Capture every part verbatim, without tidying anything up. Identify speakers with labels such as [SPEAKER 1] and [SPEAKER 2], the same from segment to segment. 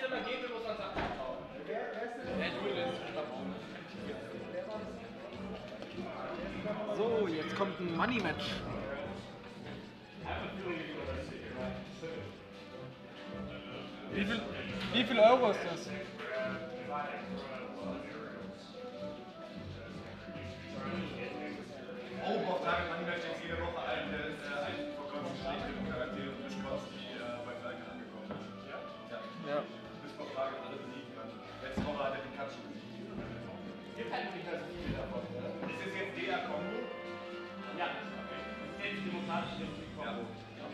[SPEAKER 1] So, jetzt kommt ein Money Match. Wie viel, wie viel Euro ist das?
[SPEAKER 2] Oh, auf Tage Money Match jetzt jede Woche ein, der ist äh, ein vor kurzem schlechte Charaktere und Mischkost, die äh, bei Falken angekommen sind. Ja? Ja. Bis vor Tage alle besiegen. Letzte Woche hat er den Katsch besiegt. Es gibt halt nicht mehr so viele davon, ne? Ist das jetzt D A-Kombo? Ja, okay. Das ist jetzt die demokratische Kombo. Ja.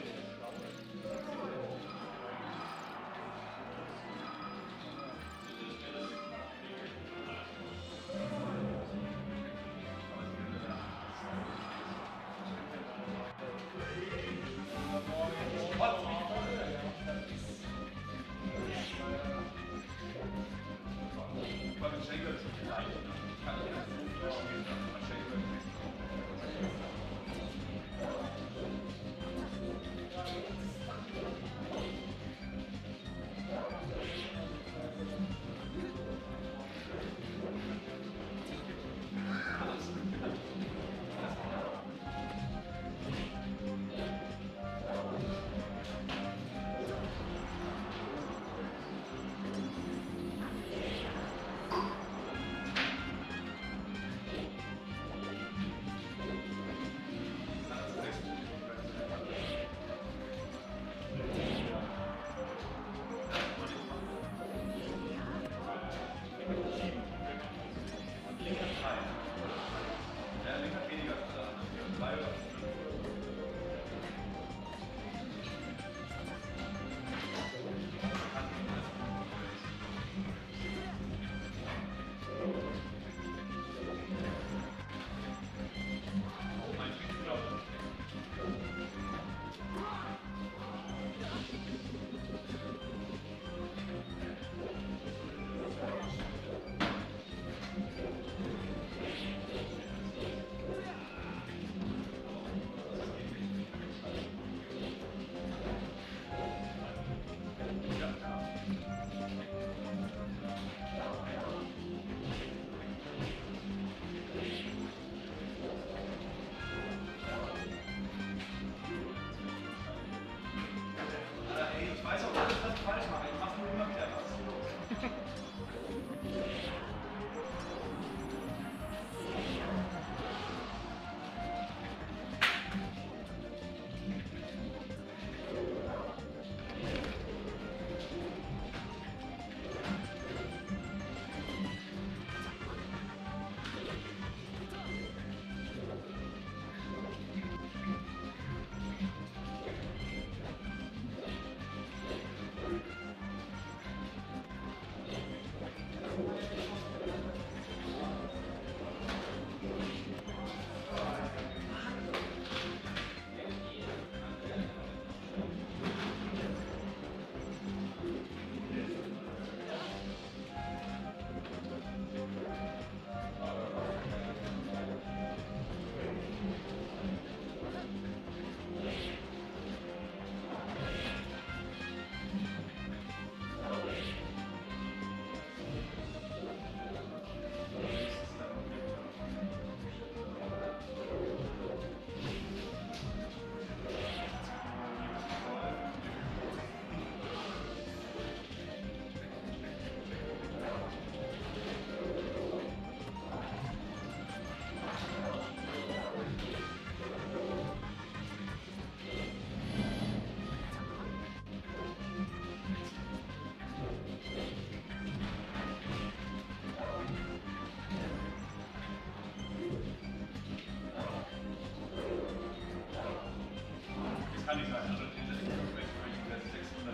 [SPEAKER 2] Kann nicht sein. Also in der sechshundert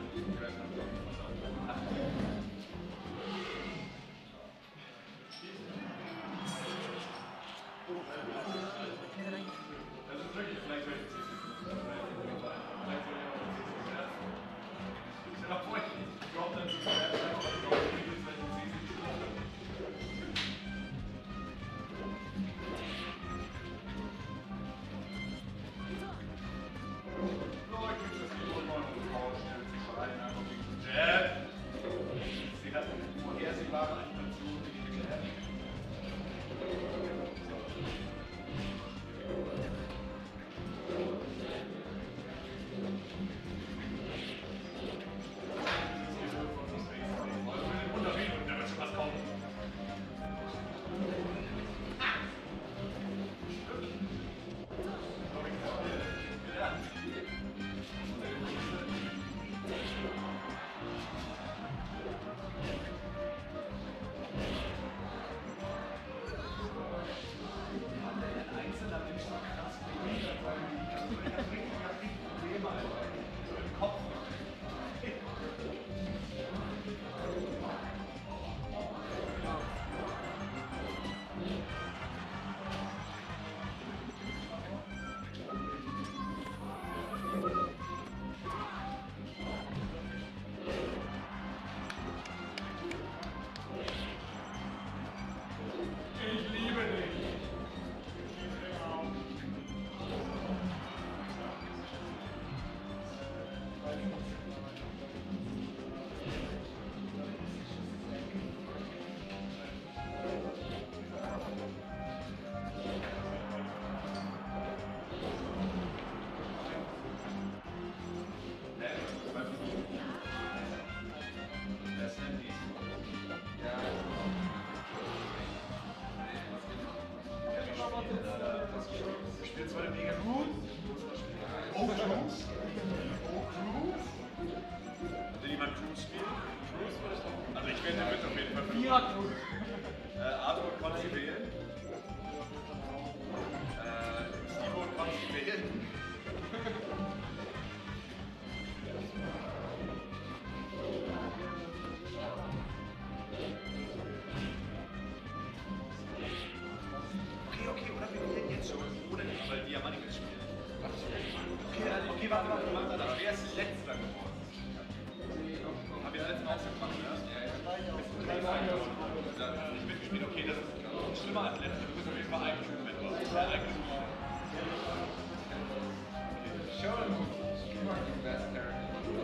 [SPEAKER 2] das ist wirklich vielleicht welche zehn Sekunden. Ja, vorher, ich glaube dann zu schwer, ich glaube, ich glaube, ich will vielleicht zehn Sekunden. Leute, Cruz spielen? Also ich werde mit auf jeden Fall für ja, Cruz. Äh, Arthur konnte sie wählen. Äh, Stivo konnte sie wählen. Okay, okay, oder wir wählen jetzt schon, oder nicht, weil Diamante spielen. Okay, okay, warte, warte, warte, warte. Wer ist letzter geworden? Haben wir das letzte Mal auch gemacht, ja? Ich bin gespielt, okay, das ist schlimmer als letzter. Du bist auf jeden Fall eingespielt. Show them who's the best character.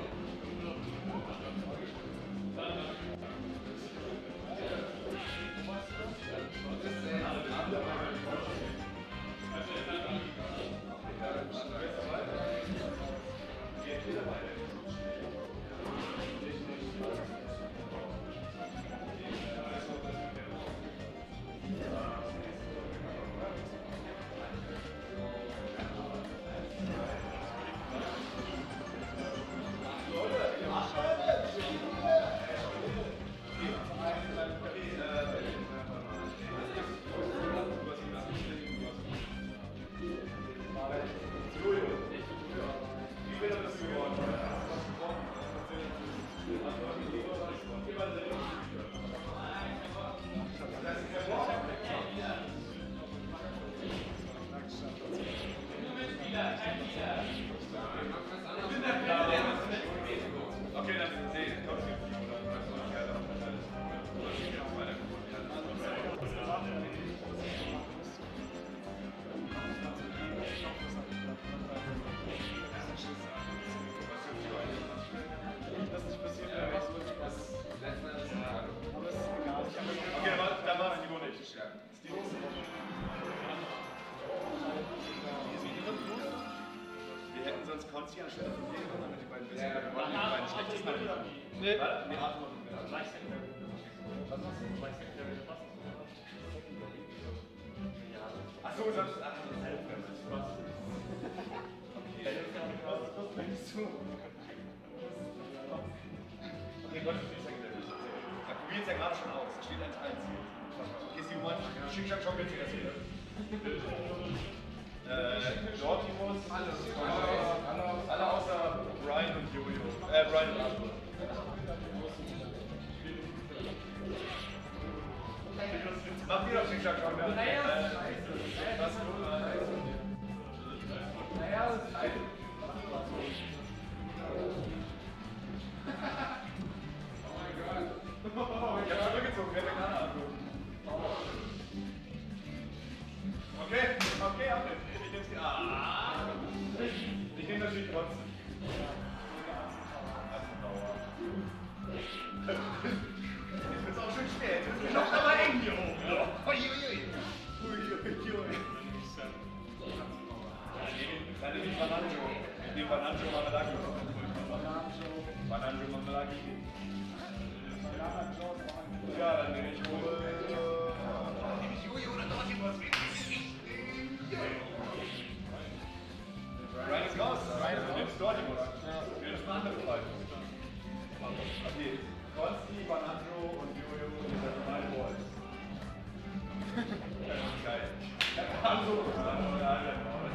[SPEAKER 2] Konzi anstelle von dir, damit die beiden wissen, wir wollen die beiden schlechtes machen. Nee. Was? Nee, Arthur machen wir. Was machst du? Achso, du sagst, ach, das ist halbfremd. Okay. Was denkst du? Okay, Gott, ich sag dir. Da probiert es ja gerade schon aus. Es steht eins eins. Okay, Simon, schick, schick, schon jetzt wieder hier. Äh, Jortimus, alle, alle außer Brian und Jojo. Äh, Brian und Arthur. Mach dir doch den Schick, schon wieder. Naja, das ist naja, das ist ein. Oh mein Gott. Ich hab zurückgezogen, wer keine Ahnung. Okay, okay, okay. Ich nehme sie. Ah! Ich nehme natürlich trotzdem. Jetzt wird es auch schön spät. Es ist noch aber eng hier oben. Uiuiui. Uiuiui. Dann nehme ich Bananjo. Ich nehme Bananjo Mamelaki. Bananjo Mamelaki. Ja, dann nehme ich wohl. Dann nehme ich Jojo oder Dortimus. Brian ist raus. Du nimmst Dortimus. Ich will das eine andere Fall. Okay. Konsti, Bananjo und Jojo und der normale Boy. Geil. Also, ja, ja.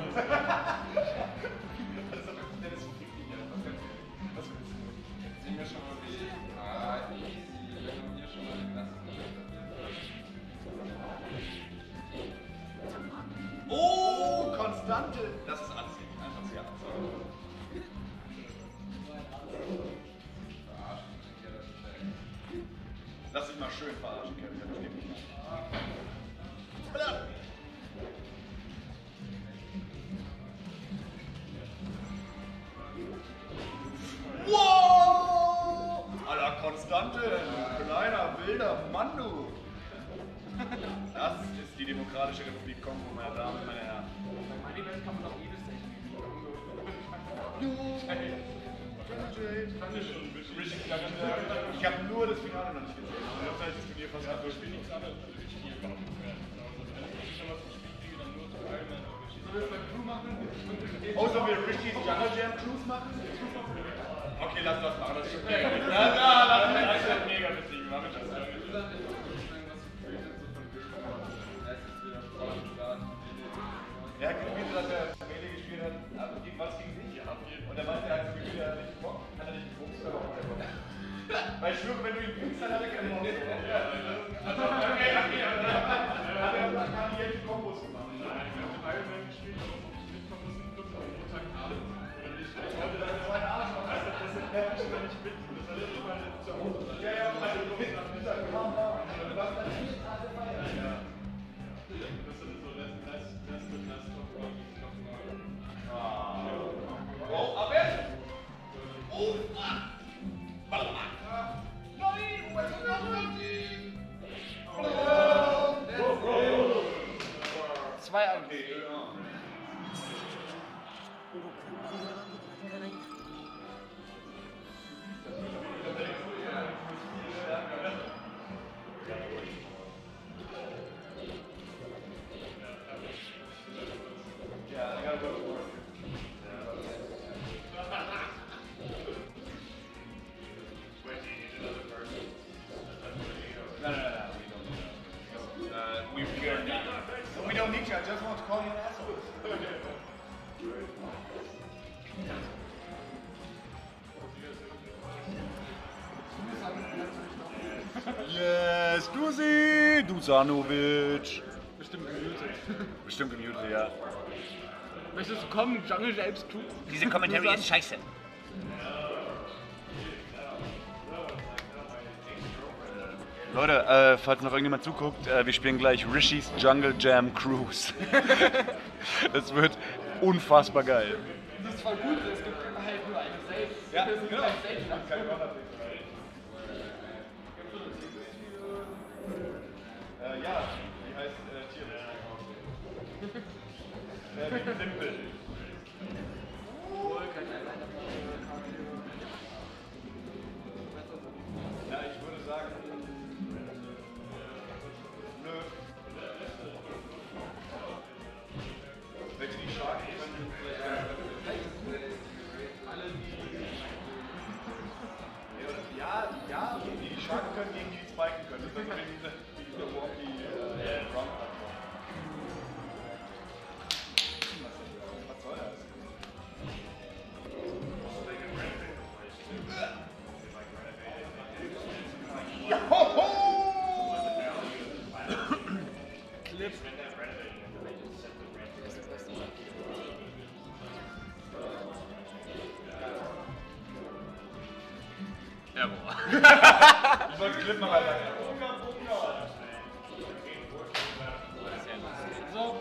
[SPEAKER 2] Das ist doch Dennis und Kiki hier. Was willst du? Jetzt sehen wir schon mal wie. Ah, easy. Wenn du hier schon mal den Klasse. Oh, Konstante! Das ist anziehend. Einfach sehr anziehend. Lass dich mal schön verarschen, Kevin. Das geht nicht. Wow! Alter, Konstante! Kleiner, wilder Mann, du! Das ist die Demokratische Republik Kongo, meine Damen und meine Herren. Bei Money Band kann man auch jedes Technik. Ich habe nur das Finale noch nicht gesehen. Das heißt, das Turnier fast ab. Ich bin nichts anderes als ich hier gemacht werden. Wenn ich noch was zum Spiel kriege, dann nur zu Iron Man. Sollen wir das bei Crew machen? Oh, sollen wir Richie's Jungle Jam Cruise machen? Okay, lass das machen. Das ist okay. Weil ich schwöre, wenn du ihn bringst, dann hat er keine Chance. Also, okay, okay, aber hat er hat die jetzt die Kombos gemacht. Nein, ich habe Iron Man gespielt mit Kombos in fünf Montagabend. Ich wollte das zweite Arsch machen, also das ist nervig, wenn ich mit. Das war letztes Mal zu Hause. Ja, ja, also du bist nach Mittag gekommen. Du warst dann vier Tage feiern. Ja. Das ist so, let's, let's, let's, let's talk about these talking about. Oh, Abwehr! Oh, ah!
[SPEAKER 1] zwei eins.
[SPEAKER 2] Yes, Dusi! Dusanovic!
[SPEAKER 1] Bestimmt gemutet.
[SPEAKER 2] Bestimmt gemutet, ja.
[SPEAKER 1] Möchtest du kommen, Jungle selbst tun?
[SPEAKER 3] Diese Kommentare ist scheiße.
[SPEAKER 2] Leute, äh, falls noch irgendjemand zuguckt, äh, wir spielen gleich Rishi's Jungle Jam Cruise. Das wird unfassbar geil.
[SPEAKER 1] Das ist voll gut, es gibt halt nur eine selbst.
[SPEAKER 2] Ja,
[SPEAKER 1] das ist
[SPEAKER 2] genau.
[SPEAKER 1] halt selbst.
[SPEAKER 2] Äh, ja, die heißt äh, Tierlist. äh, Simpel. Ja, ich würde sagen, nö. Wenn die Sharken können, vielleicht alle die. Ja, ja, die, die Sharken können gegen die spiken können. Das ist dann diese, diese Walkie äh, Ground Plattform. Was soll das?
[SPEAKER 1] Clip.
[SPEAKER 3] Ja, boah.
[SPEAKER 2] Ich wollte Clip noch weiter.
[SPEAKER 1] So.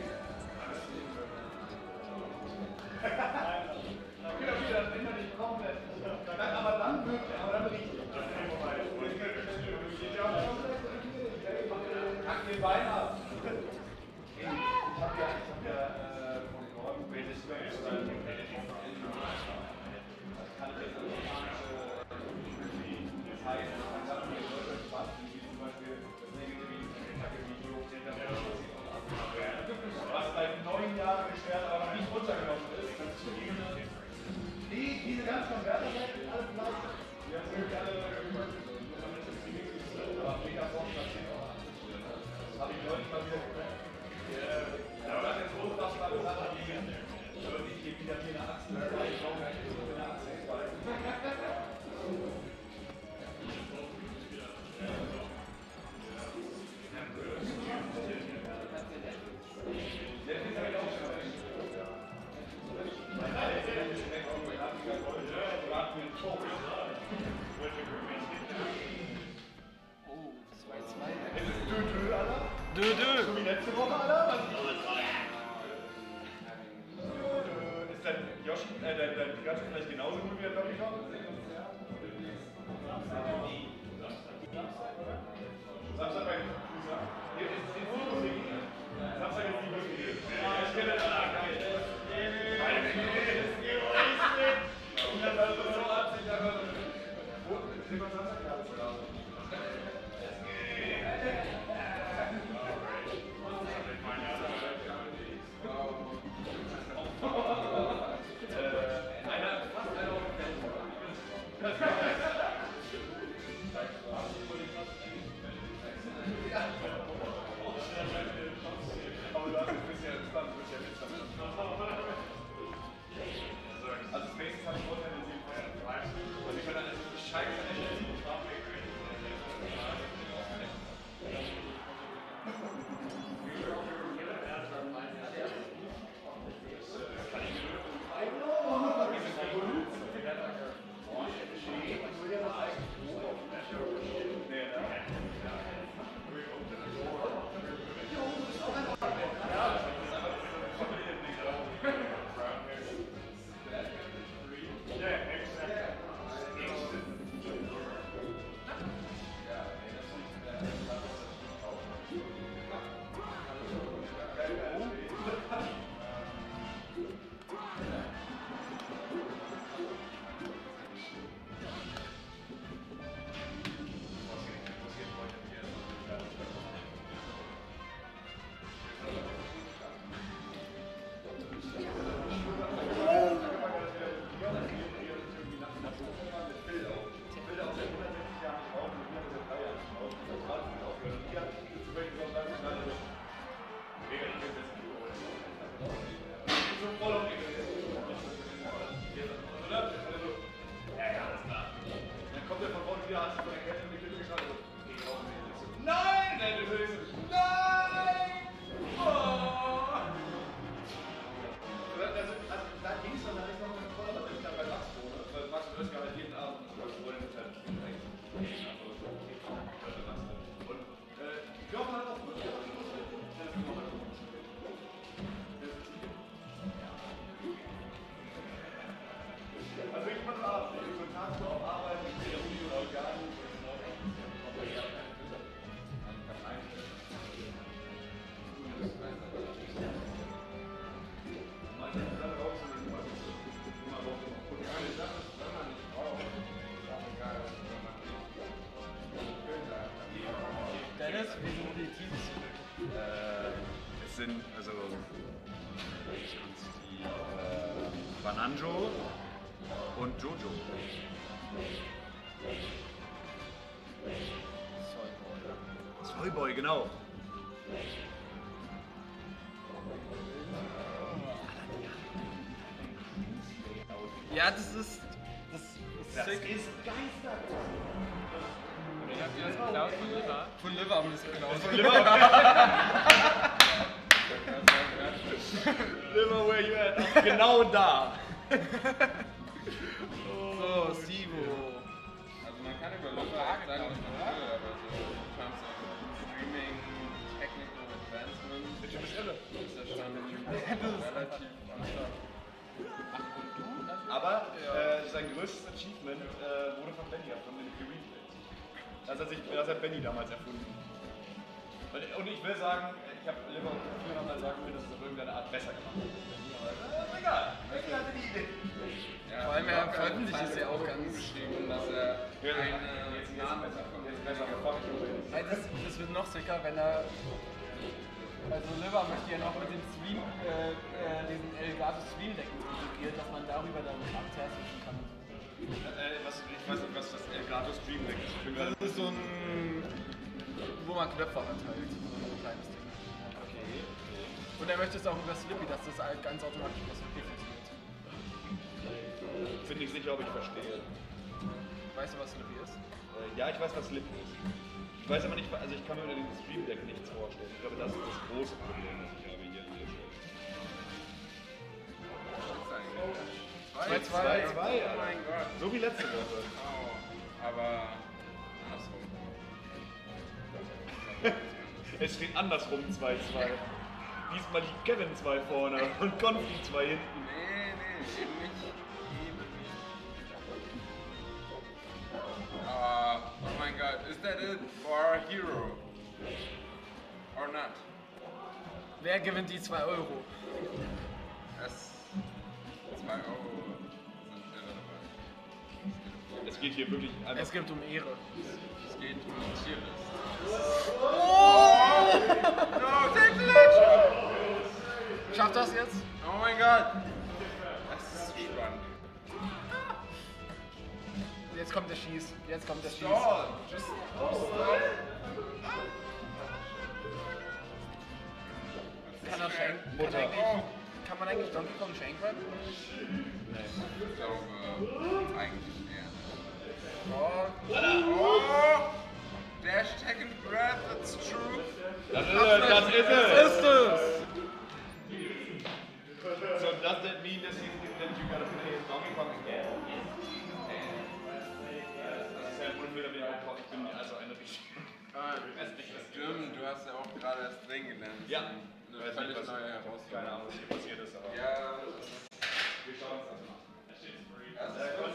[SPEAKER 2] Aber dann wirklich, aber dann richtig. Hack den Bein ab. Ich hab ja, ich hab ja äh, von Gordon Greatest Space. Das kann ich jetzt nicht das heißt, man kann mir Leute Spaß, wie zum Beispiel das negative Video, was seit neun Jahren gesperrt, aber noch nicht runtergenommen ist. Die, diese ganzen Werbeseiten, alle gleich. Die haben wirklich alle aber Megafon passiert auch. Das habe ich neulich mal wieder gehört. Aber das ist so, dass man gesagt hat, ich gebe wieder mir eine Achse, ich glaube, ich gebe eine Achse.
[SPEAKER 1] Dö, dö.
[SPEAKER 2] So wie letzte Woche, Alter. Ist dein Yoshi, äh, dein, dein Pikachu vielleicht genauso gut wie der Doppelkopf? Samstag bei Hier ist die Musik. Samstag ist die Musik. Ich kenne das. Und dann war es so artig, aber. Wo? Sind wir Samstag? Also Spaces habe ich Vorteile gesehen. Und ich bin dann, ich scheine es nicht. wieder hast du von der Kette mit der Kippe gekracht. Nein! Nein, du willst nicht. Nein! Oh! Also, also, da ging es dann, da ist noch eine Kontrolle, aber ich dann bei Max wohne. Weil Max und Özger halt jeden Abend wollen mit halt und äh, Jochen hat auch gut. Also ich mache Abend, ich bin tagsüber auf Arbeit, ich bin ja Uni oder gar nicht.
[SPEAKER 1] Dennis, wie sind die Teams?
[SPEAKER 2] Äh, es sind also die äh, Bananjo und Jojo. Soyboy. Soyboy, genau.
[SPEAKER 1] Ja, das ist. Das ist
[SPEAKER 2] Das
[SPEAKER 1] sick.
[SPEAKER 2] ist geister.
[SPEAKER 1] Habt ihr das geklaut von Liver? Von Liver haben wir das geklaut.
[SPEAKER 2] Liver where you at? Genau da.
[SPEAKER 1] So, Sivo.
[SPEAKER 4] Also man kann über Liver sagen, was man will, aber so in terms of Streaming, Technical Advancement ist das schon relativ am Start.
[SPEAKER 2] Aber äh, sein größtes Achievement äh, wurde von Benny erfunden, den Replay. Das hat, sich, das hat Benny damals erfunden. Und ich will sagen, ich habe Liver früher noch mal sagen können, dass es auf irgendeine Art besser gemacht hat. Aber egal, Benny hatte die Idee.
[SPEAKER 4] Ja,
[SPEAKER 1] Vor allem er veröffentlicht es ja auch ganz.
[SPEAKER 4] Geschrieben, dass er eine Name
[SPEAKER 2] Jetzt besser gefuckt.
[SPEAKER 1] Ey, das, das wird noch sicker, wenn er. Also Liver möchte ja noch mit dem Stream, äh, äh, diesen Elgato Stream Deck integriert, dass man darüber dann abtesten kann.
[SPEAKER 2] Äh, was, ich weiß nicht, was das Elgato Stream Deck ist.
[SPEAKER 1] Das ist so ein. Wo man Knöpfe anteilt. So ein kleines Ding.
[SPEAKER 2] Okay.
[SPEAKER 1] Und er möchte es auch über Slippy, dass das halt ganz automatisch über Slippy funktioniert.
[SPEAKER 2] Bin nicht sicher, ob ich verstehe.
[SPEAKER 1] Weißt du, was Slippy ist?
[SPEAKER 2] Äh, ja, ich weiß, was Slip ist. Ich weiß aber nicht, also ich kann mir unter dem Stream Deck nichts vorstellen. Ich glaube, das ist das große Problem, was ich habe hier an der Stelle.
[SPEAKER 1] zwei zwei.
[SPEAKER 2] zwei, zwei,
[SPEAKER 4] Oh mein Gott.
[SPEAKER 2] So wie letzte Woche.
[SPEAKER 4] Oh, aber andersrum.
[SPEAKER 2] Es steht andersrum zwei zwei. Diesmal liegt Kevin zwei vorne und Konfi zwei hinten.
[SPEAKER 4] Nee, nee, eben nicht. Eben nicht. Uh, oh mein Gott, is that it for our hero? Or not?
[SPEAKER 1] Wer gewinnt die zwei Euro?
[SPEAKER 4] Es zwei Euro sind irrelevant.
[SPEAKER 2] Es geht hier wirklich einfach.
[SPEAKER 1] Es geht um Ehre.
[SPEAKER 4] Es geht um die Tierlist. Oh! No, take the ledge!
[SPEAKER 1] Schafft das jetzt?
[SPEAKER 4] Oh mein Gott! Das ist spannend.
[SPEAKER 1] Jetzt kommt der Schieß. Jetzt kommt der Schieß.
[SPEAKER 4] Stall! Just stall!
[SPEAKER 1] Kann er schenken? Kann,
[SPEAKER 2] Mutter.
[SPEAKER 1] eigentlich, kann man eigentlich Donkey Kong schenken?
[SPEAKER 4] Ich glaube, eigentlich eher.
[SPEAKER 1] Oh.
[SPEAKER 4] Oh! Dash second breath, that's true.
[SPEAKER 2] Das ist es, das ist
[SPEAKER 1] Was
[SPEAKER 2] es!
[SPEAKER 1] ist es?
[SPEAKER 2] So does that mean that you, that you gotta play Donkey Kong again? Das ist ja ein Wunsch, damit ich auch ich bin also eine richtig.
[SPEAKER 4] Stimmt, du hast ja auch gerade erst drin gelernt.
[SPEAKER 2] Ja.
[SPEAKER 4] Eine völlig neue Herausforderung.
[SPEAKER 2] Keine Ahnung, was hier passiert ist, aber.
[SPEAKER 4] Ja,
[SPEAKER 2] Wir schauen uns das mal.
[SPEAKER 4] das ist